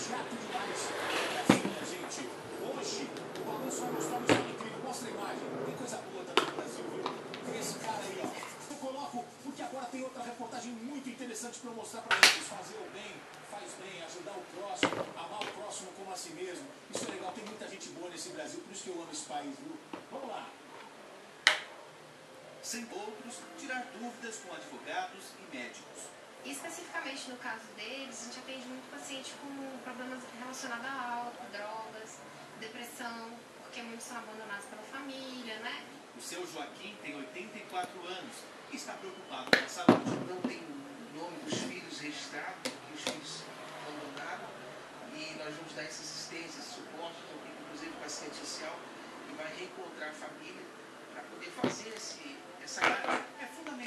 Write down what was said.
chato demais. É assim, minha gente. Hoje, o balanço vai mostrar um estado incrível. Mostra a imagem. Tem coisa boa também no Brasil, viu? Tem esse cara aí, ó. Eu coloco, porque agora tem outra reportagem muito interessante pra eu mostrar pra vocês. Fazer o bem, faz bem, ajudar o próximo, amar o próximo como a si mesmo. Isso é legal, tem muita gente boa nesse Brasil, por isso que eu amo esse país, viu? Vamos lá. Sem outros, tirar dúvidas com advogados e médicos. Especificamente no caso deles, a gente atende muito paciente com problemas relacionados a álcool, drogas, depressão, porque muitos são abandonados pela família, né? O seu Joaquim tem 84 anos e está preocupado com a saúde. Não tem o nome dos filhos registrado, porque os filhos abandonaram, e nós vamos dar essa assistência, esse suporte, então tem inclusive o paciente social que vai reencontrar a família para poder fazer essa área. É fundamental